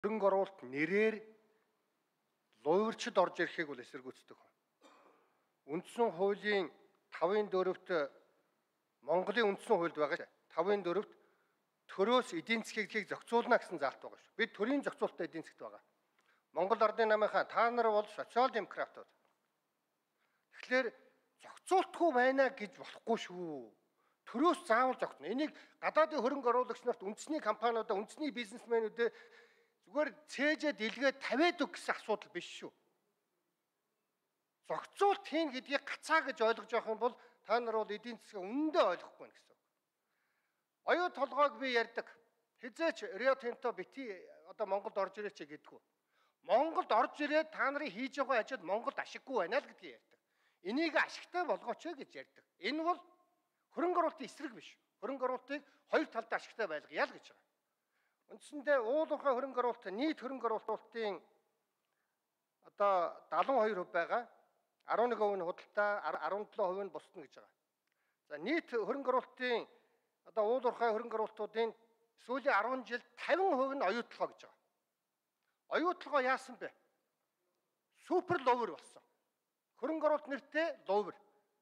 хөрөнгө оруулалт нэрээр луйварчд орж ирэхийг бол эсэргүүцдэг. Үндсэн хуулийн 5-4-т Монголын үндсэн хуульд байгаа 5-4-т төрөөс эдийн засгийг зохицуулна гэсэн заалт байгаа шүү. Бид төрийн зохицуулалтад эдийн засгт байгаа. Монгол Ардын намынхаа та нар бол социал-демократууд. Тэгэхээр зохицуултгүй байна гэж болохгүй шүү. Төрөөс заавал зогтно. Энийг гадаадын хөрөнгө оруулагч нарт үндэсний компаниудаа, үндэсний бизнесмэнүүдэд зүгээр цээжээ дэлгээд тавиад өг гэсэн асуудал биш шүү. Зохицуулт хийн гэдгийг гацаа гэж ойлгож явах юм бол та нар бол эдийн засгийг үнэндээ ойлгохгүй байна гэсэн. Оюу толгойг би ярьдаг. Хизээч Рио Тинто бити одоо Монголд орж ирээч гэдэггүй. Монголд орж ирээд та нарын хийж байгаа ажил Монголд ашиггүй байна л гэдгийг ярьдаг. Энийг ашигтай болгооч гэж ярьдаг. Энэ бол хөрөнгө оруулалтын эсрэг биш. Хөрөнгө оруулалтыг хоёр талдаа ашигтай байлгая л гэж байгаа. Үндсэндээ уулуурхай хөрөнгө оруулалт, нийт хөрөнгө оруулалтын одоо 72% байгаа. 11% нь худалдаа, 17% нь бусдна гэж байгаа. За нийт хөрөнгө оруулалтын одоо уулуурхай хөрөнгө оруулалтуудын сүүлийн 10 жилд 50% нь оюутлогоо гэж байгаа. Оюутлогоо яасан бэ? Супер ловер болсон. Хөрөнгө оруулалт нэртэй ловер.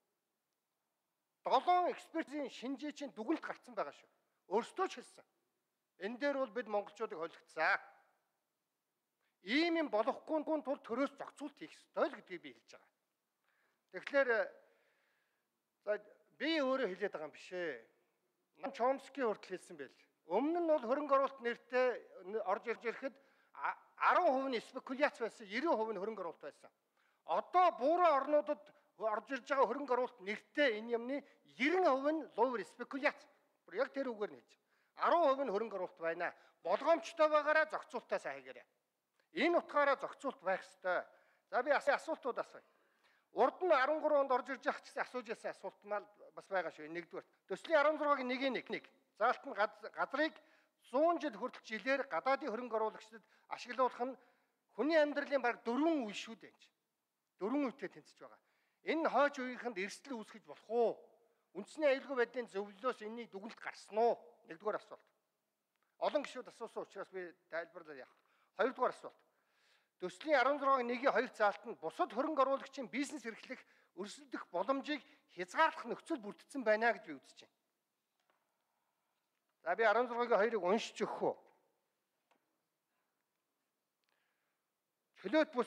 7 экспертийн шинжээ чинь дүгнэлт гарцсан байгаа шүү. Өөрсдөө ч хэлсэн. Энэ дээр бол бид монголчуудыг холигдсан. Ийм юм болохгүй тул төрөөс зохицуулт хийх ёстой л гэдгийг би хэлж байгаа. Тэгэхээр за би өөрөө хэлээд байгаа юм биш ээ. Чомски хүртэл хэлсэн байл. Өмнө нь бол хөрөнгө оруулалт нэртэй орж ирж ирэхэд 10% нь спекуляц байсан, 90% нь хөрөнгө оруулалт байсан. Одоо бууруу орнуудад орж ирж байгаа хөрөнгө оруулалт нэртэй энэ юмны 90% нь ловер спекуляц. Яг тэр үгээр нь хэлж. 10% нь хөрөнгө оруулалт байна. Болгоомжтой байгаараа зохицуултаа сайн хийгээрэй. Энэ утгаараа зохицуулт байх ёстой. За би асуултууд асууя. Урд нь 13 онд орж ирж явах гэсэн асууж байсан асуулт мал бас байгаа шүү. Нэгдүгээр. Төслийн 16-гийн 1-1. Заалт нь газрыг 100 жил хүртэл жилээр гадаадын хөрөнгө оруулагчдад ашиглуулах нь хүний амьдралын баг 4 үе шүү дээ. 4 үетэй тэнцэж байгаа. Энэ хойч үеийнхэнд эрсдэл үүсгэж болох уу? Үндэсний аюулгүй байдлын зөвлөлөөс энэний дүгнэлт гарсан уу? Нэгдүгээр асуулт. Олон гишүүд асуусан учраас би тайлбарлаад явах. Хоёрдугаар асуулт. Төслийн 16-гийн 1-2 заалт нь бусад хөрөнгө оруулагчийн бизнес эрхлэх, өрсөлдөх боломжийг хязгаарлах нөхцөл бүрдсэн байна гэж би үзэж байна. За би 16-гийн 2-ыг уншиж өгөх үү? Чөлөөт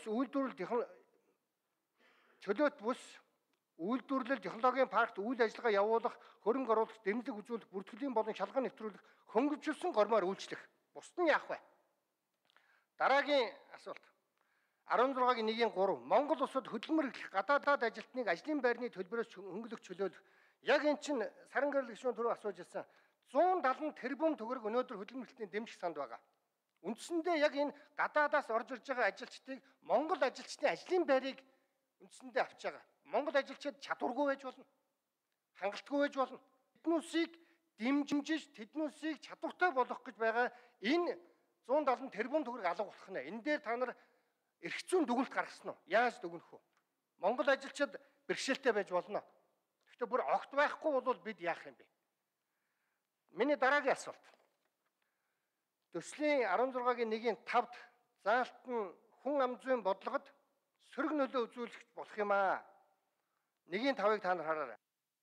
бүс үйлдвэрлэл технологийн паркт үйл ажиллагаа явуулах, хөрөнгө оруулалт, дэмжлэг үзүүлэх, бүртгэлийн болон шалган нэвтрүүлэх, хөнгөвчлсөн гормоор үйлчлэх. Бусд нь яах вэ? Дараагийн асуулт. 16-гийн 1-3. Монгол улсад хөдөлмөр эрхлэх гадаадад ажилтныг ажлын байрны төлбөрөөс хөнгөлөх чөлөөлөх. Яг эн чинь саран гэрэл гишүүн түрүү асууж ирсэн. 170 тэрбум төгрөг өнөөдөр хөдөлмөр эрхлэлийн дэмжих санд байгаа. Үндсэндээ яг энэ гадаадаас орж ирж байгаа ажилчдыг Монгол ажилчдын ажлын байрыг үндсэндээ авч байгаа. Монгол ажилчид чадваргүй байж болно. Хангалтгүй байж болно. Тэднүүсийг дэмжиж, тэднүүсийг чадвартай болгох гэж байгаа энэ 170 тэрбум төгрөг алга болох нэ. Энэ дээр та нар эрх зүйн дүгнэлт гаргасан уу? Яаж дүгнэх вэ? Монгол ажилчид бэрхшээлтэй байж болно. Гэхдээ бүр огт байхгүй бол бид яах юм бэ? Миний дараагийн асуулт. Төслийн 16-гийн 1-5-д заалт нь хүн ам зүйн бодлогод сөрөг нөлөө үзүүлэх болох юм аа. 1-5-ыг та нар хараарай.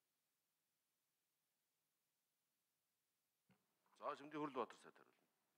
За Шимдийн Хөрлөбаатар сайд хариулна.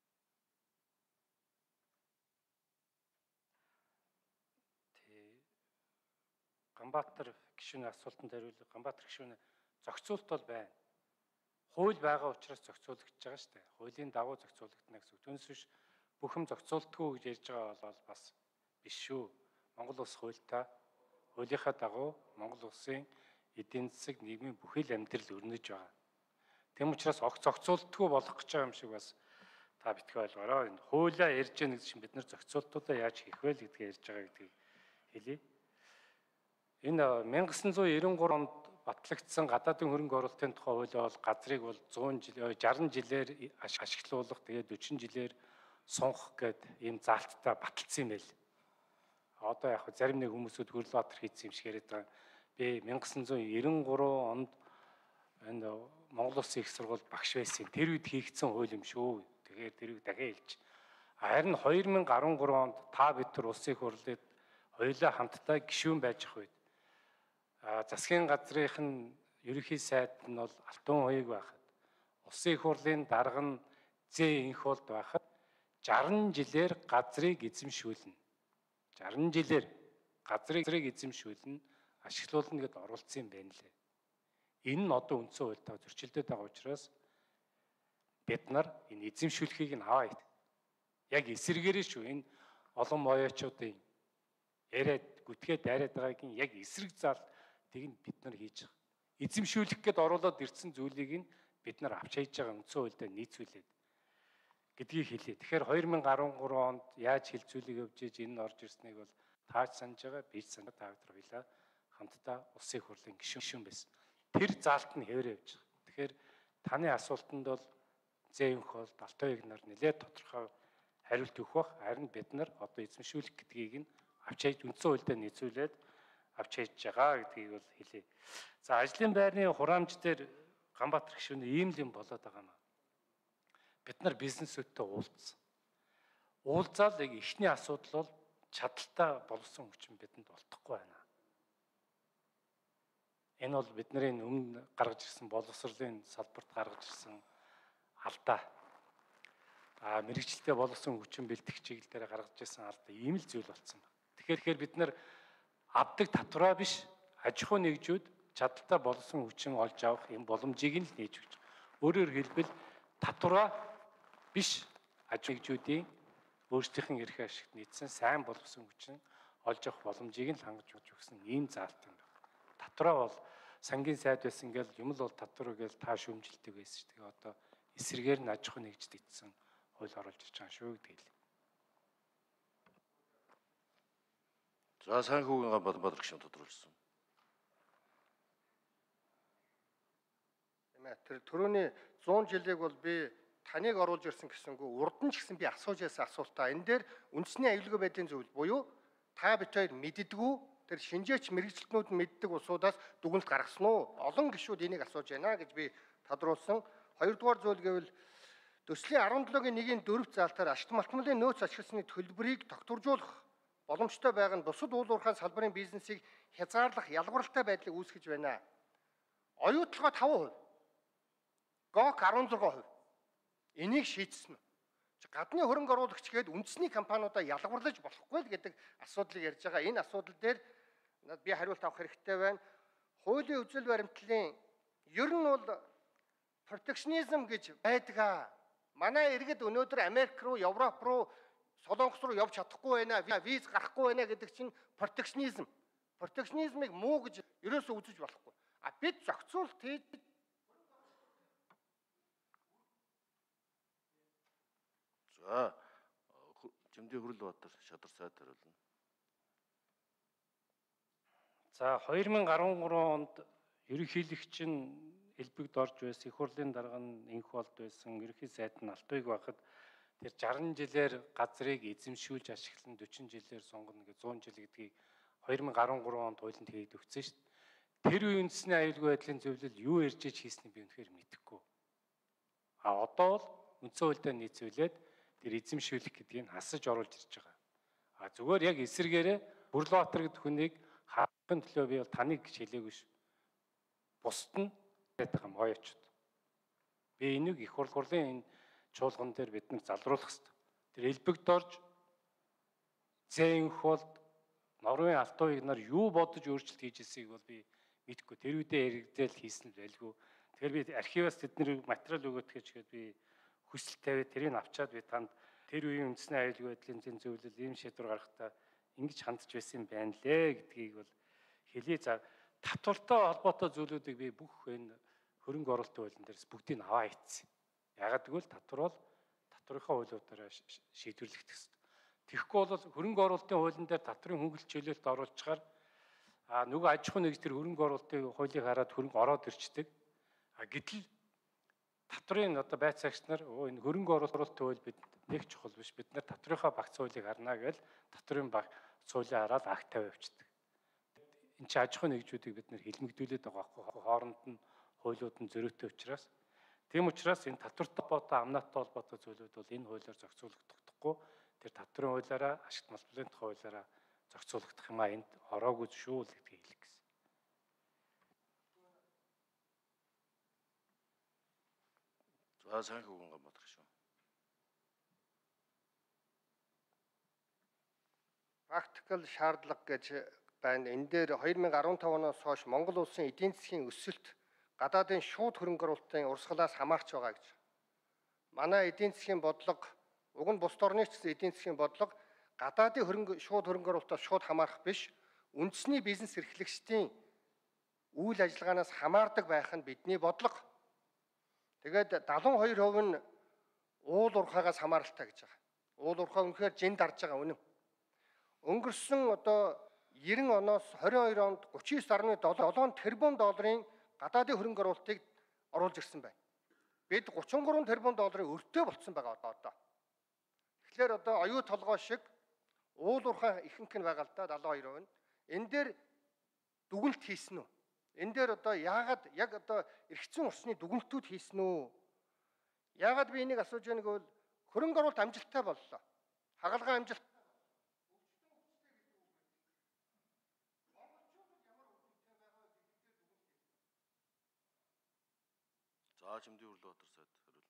Ганбаатар гишүүний асуултанд хариулъя. Ганбаатар гишүүний зохицуулт бол байна. Хууль байгаа учраас зохицуулагдж байгаа шүү дээ. Хуулийн дагуу зохицуулагдана гэсэн үг. Түүнээс биш бүхэн зохицуултгүй гэж ярьж байгаа бол бас биш шүү. Монгол улс хуультай, хуулийнхаа дагуу Монгол улсын эдийн засаг, нийгмийн бүхэл амьдрал өрнөж байгаа. Тэм учраас огт зохицуултгүй болох гэж байгаа юм шиг бас та битгий ойлгоорой. Энэ хуулиа ярьж яах гэж бид нар зохицуултуудаа яаж хийх вэ гэдгийг ярьж байгаа гэдгийг хэлье. Энэ 1993 онд батлагдсан гадаадын хөрөнгө оруулалтын тухай хуулиа бол газрыг бол 60 жилээр ашиглуулах, тэгээд 40 жилээр сунгах гэдэг ийм заалттай баталсан юм байл. Одоо яг зарим нэг хүмүүсүүд Хөрлөбаатар хийсэн юм шиг яриад байгаа. Би 1993 онд энэ Монгол Улсын их сургууль багш байсан. Тэр үед хийгдсэн хууль юм шүү. Тэгэхээр тэрийг дахиад хэлж. Харин 2013 онд та бид нар улсын их хурлыг хоёулаа хамтдаа гишүүн байж ах үед засгийн газрын ерөнхий сайд нь бол Алтан хоёг байхад улсын их хурлын дарга нь Зэ инх болд байхад 60 жилээр газрыг эзэмшүүлнэ. 60 жилээр газрыг эзэмшүүлнэ, ашиглуулна гэдээ оруулсан юм байна лээ. Энэ нь одоо үндсэн хуультай зөрчилдөд байгаа учраас бид нар энэ эзэмшүүлэхийг нь аваа. Яг эсэргээрээ шүү энэ олон моёочуудын яриад гүтгээд дайраад байгааг нь яг эсрэг залтыг нь бид нар хийж байгаа. Эзэмшүүлэх гээд оруулаад ирсэн зүйлийг нь бид нар авч хийж байгаа үндсэн хуультай нийцүүлээд гэдгийг хэлээ. Тэгэхээр 2013 онд яаж хилцүүлэг явж иж энэ нь орж ирснийг бол тааж санаж байгаа, бич санаа та бүхэн хоёлаа хамтдаа улсын их хурлын гишүүн байсан. Тэр заалт нь хэвээр явж байгаа. Тэгэхээр таны асуултанд бол Зээнх бол Алтан нар нэлээд тодорхой хариулт өгөх бах. Харин бид нар одоо эзэмшүүлэх гэдгийг нь авч хийж үндсэн хуультай нийцүүлээд авч хийж байгаа гэдгийг бол хэлье. За ажлын байрны хураамж дээр Ганбаатар гишүүн ийм л юм болоод байгаа юм. Бид нар бизнесүүдтэй уулзсан. Уулзаал яг эхний асуудал бол чадaltaй болсон хүчин бидэнд олдохгүй байна. Энэ бол бидний өмнө гаргаж ирсэн боловсролын салбарт гаргаж ирсэн алдаа. Мэргэжилтэд боловсон хүчин бэлтгэх чиглэлээр гаргаж ирсэн алдаа ийм л зүйл болсон байна. Тэгэхээр бид нар авдаг татвараа биш аж ахуй нэгжүүд чадaltaй боловсон хүчин олж авах юм боломжийг нь л нээж өгч. Өөрөөр хэлбэл татвараа биш аж ахуй нэгжүүдийн өөрсдийнх эрх ашигт нийцсэн сайн боловсон хүчин олж авах боломжийг нь хангаж өгсөн ийм заалт юм байна. Татвараа бол сангийн сайд байсан ингээл юм л бол татвар гэж та шүүмжилдэг байсан шүү. Тэгээ одоо эсрэгээр нь аж ахуй нэгжид итсэн хууль оруулж ирж байгаа шүү гэдэг л. За санхүүгийн Ганбаатар гишүүн тодруулсан. Тэр түрүүний 100 жилиг бол би таныг оруулж ирсэн гэсэнгүү урд нь ч гэсэн би асууж яасан асуултаа энэ дээр үндэсний аюулгүй байдлын зөвлөл буюу та бид хоёр мэддэггүй тэр шинжээч мэрэгчлэтнүүд нь мэддэг улсуудаас дүгнэлт гаргасан уу? Олон гишүүд энийг асууж байна гэж би тодруулсан. Хоёрдугаар зүйл гэвэл төслийн 17-гийн 1-ийн 4 заалтаар ашигт малтмалын нөөц ашигласны төлбөрийг тогтворжуулах боломжтой байгаа нь бусад уул уурхайн салбарын бизнесийг хязгаарлах ялгууралтай байдлыг үүсгэж байна. Оюутлогоо 5%, ГОК 16%. Энийг шийдсэн. Гадны хөрөнгө оруулагч гээд үндэсний компаниудаа ялгуурлаж болохгүй л гэдэг асуудлыг ярьж байгаа. Энэ асуудал дээр би хариулт авах хэрэгтэй байна. Хуулийн үзэл баримтлалын ер нь бол протекшнизм гэж байдаг. Манай иргэд өнөөдөр Америк руу, Европ руу, Солонгос руу явж чадахгүй байна, виз гарахгүй байна гэдэг чинь протекшнизм. Протекшнизмыг муу гэж ерөөсөө үзэж болохгүй. Бид зохицуулт хийж За Жимдээ Хүрлбаатар шадар сайд хариулна. За 2013 онд ерөнхийлөгч нь элбэгд орж байсан, их хурлын дарга нь инх болд байсан, ерөнхий сайд нь Алтуйг байхад тэр 60 жилээр газрыг эзэмшүүлж ашиглан 40 жилээр сонгоно гэж 100 жил гэдгийг 2013 онд хуулинд хийгээд өгсөн шүү дээ. Тэр үеийн үндэсний аюулгүй байдлын зөвлөл юу ярьж иж хийснийг би үнэхээр мэдэхгүй. Одоо бол үндсэн хуультай нийцүүлээд тэр эзэмшүүлэх гэдгийг асаж оруулж ирж байгаа. Зүгээр яг эсэргээрээ Хүрлбаатар гэдэг хүнийг хаахын төлөө би бол таныг гэж хэлээгүй ш. Бусд нь байдаг юм оёочд. Би энийг их хурлын энэ чуулган дээр бид нар залруулах хэрэгтэй. Тэр элбэгд орж Зээнх болд Норвегийн Алтуйг нар юу бодож өөрчлөлт хийж ирсийг бол би мэдэхгүй. Тэр үедээ яригдэл хийсэн байлгүй. Тэгэхээр би архиваас тэдний материал өгөөд гэхэд би хүсэл тавиад тэрийг авчаад би танд тэр үеийн үндэсний аюулгүй байдлын зэн зөвлөл ийм шийдвэр гаргахтаа ингэж хандж байсан юм байна лээ гэдгийг бол хэлье. За татвартай холбоотой зүйлүүдийг би бүх энэ хөрөнгө оруулалтын хуулийн дээрс бүгдийг аваа ийцсэн. Ягаад гэвэл татвар бол татврынхаа хуулиудаараа шийдвэрлэх гэсэн. Тэгэхгүй бол хөрөнгө оруулалтын хуулийн дээр татврын хөнгөлөлт чөлөөлт оруулчихаар нөгөө аж ахуй нэгж тэр хөрөнгө оруулалтын хуулийг хараад хөрөнгө ороод ирчдэг. Гэтэл татврын одоо байцаагч нар энэ хөрөнгө оруулалтын хууль бид нэг чухал биш. Бид нар татврынхаа багц хуулийг харна гэж татврын багц хуулийг хараад акт тавь явчихдаг. Энд чинь аж ахуй нэгжүүдийг бид нар хэлмэгдүүлээд байгаа байхгүй хооронд нь хуулиуд нь зөрүүтэй учраас. Тийм учраас энэ татвартай холбоотой амнаатай холбоотой зүйлүүд бол энэ хуулиар зохицуулагдахгүй. тэр татврын хуулиараа, ашигт малбарын тухай хуулиараа зохицуулагдах юм а энд ороогүй шүү л гэдгийг хэлэх гэсэн. За санхүүгийн Ганбаатар гишүүн. Практикал шаардлага гэж байна. Энэ дээр 2015 оноос хойш Монгол улсын эдийн засгийн өсөлт гадаадын шууд хөрөнгө оруулалтын урсгалаас хамаарч байгаа гэж. Манай эдийн засгийн бодлого, уг нь бусад орны ч гэсэн эдийн засгийн бодлого гадаадын шууд хөрөнгө оруулалтаас шууд хамаарах биш, үндэсний бизнес эрхлэгчдийн үйл ажиллагаанаас хамаардаг байх нь бидний бодлого. Тэгээд 72% нь уул уурхаагаас хамааралтай гэж байгаа. Уул уурхай үнэхээр жин дарж байгаа үнэн. Өнгөрсөн одоо 90 оноос 22 онд 39.7 тэрбум долларын гадаадын хөрөнгө оруулалтыг оруулж ирсэн байна. Бид 33 тэрбум долларын өртөө болцсон байгаа одоо. Тэгэхээр одоо оюу толгой шиг уул уурхай ихэнх нь байгаа л да 72% нь. Энэ дээр дүгнэлт хийсэн үү? Энэ дээр одоо яагаад яг одоо эргэцэн усны дүгнэлтүүд хийсэн үү? Яагаад би энийг асууж байгааг бол хөрөнгө оруулалт амжилттай боллоо. Хагалгаа амжилт. За Чимдийн Хүрлбаатар сайд хариулна.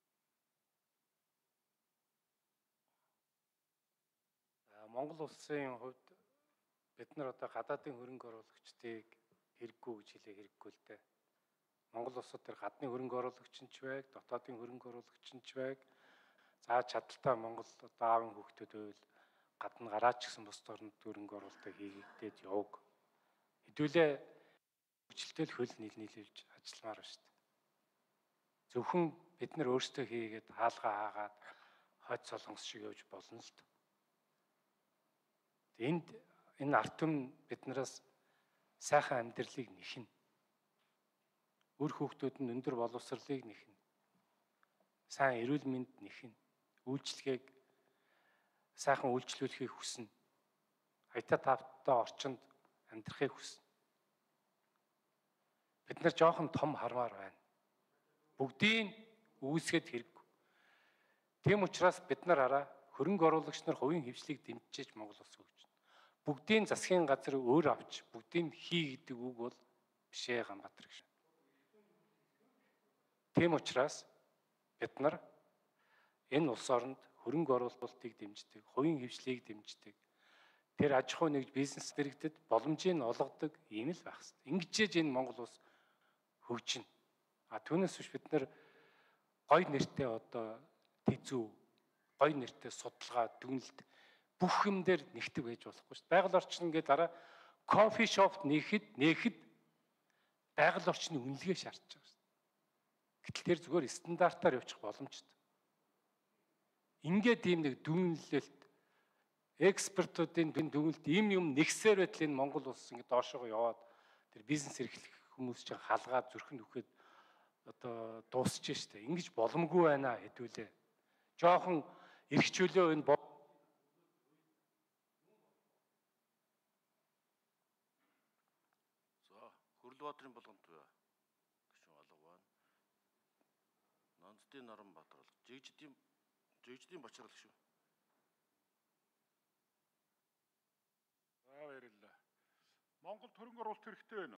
Монгол улсын хувьд бид нар одоо гадаадын хөрөнгө оруулагчдыг хэрэггүй гэж хэлээ хэрэггүй л дээ. Монгол улсад тэр гадны хөрөнгө оруулагч нь ч байг, дотоодын хөрөнгө оруулагч нь ч байг. За чадaltaа Монгол одоо аавын хүүхдүүд байвал гадна гараад ч гэсэн бусад орнд хөрөнгө оруулалтыг хийгээд яваг. Хэдүүлээ хөгжилтэй л хөл нийлүүлж ажилламаар байна шүү дээ. Зөвхөн бид нар өөрсдөө хийгээд хаалгаа хаагаад хойд солонгос шиг явж болно л дээ. Энэ арт түмэн биднээс сайхан амьдралыг нэхнэ. Үр хүүхдүүд нь өндөр боловсролыг нэхнэ. Сайн эрүүл мэнд нэхнэ. Үйлчлэгийг сайхан үйлчлүүлэхийг хүснэ. Аятаа тавтай орчинд амьдрахыг хүснэ. Бид нар жоохон том хармаар байна. Бүгдийг үүсгэхэд хэрэггүй. Тийм учраас бид нар хараа хөрөнгө оруулагч нар хувийн хвшлийг дэмжиж Монгол улс хөгжинэ. Бүгдийн засгийн газар өөр авч бүгдийг хий гэдэг үг бол биш ээ Ганбаатар гэж. Тийм учраас бид нар энэ улс оронд хөрөнгө оруулалтыг дэмждэг, хувийн хвшлийг дэмждэг. Тэр аж ахуй нэгж бизнес дэргэдэд боломжийг олгодог юм л байх хэрэгтэй. Ингэж энэ Монгол улс хөгжинэ. Түүнээс биш бид нар гой нэртэй одоо тэзүү, гой нэртэй судалгаа, дүгнэлт бүх юм дээр нэгтгэв байж болохгүй шүү дээ. Байгаль орчин гэдэг дараа кофе шопт нээхэд байгаль орчны үнэлгээ шаардж байгаа шүү дээ. Гэтэл тэр зүгээр стандартаар явуучих боломжтой. Ингээд ийм нэг дүгнэлт экспертуудын дүгнэлт юм нэгсээр байтал энэ Монгол улс ингээд доошоо яваад тэр бизнес эрхлэх хүмүүс чинь халгаад зүрхэнд үхээд одоо дуусч штэ. Ингэж боломгүй байна хэдүүлээ. Жохон эрхчлөө энэ Хүрлбаатарын болгонд гишүүн алга байна. Нандтын Наранбаатар бол жигждийн Бачрал гишүүн. За баярлалаа. Монголд хөрөнгө оруулалт хэрэгтэй байна.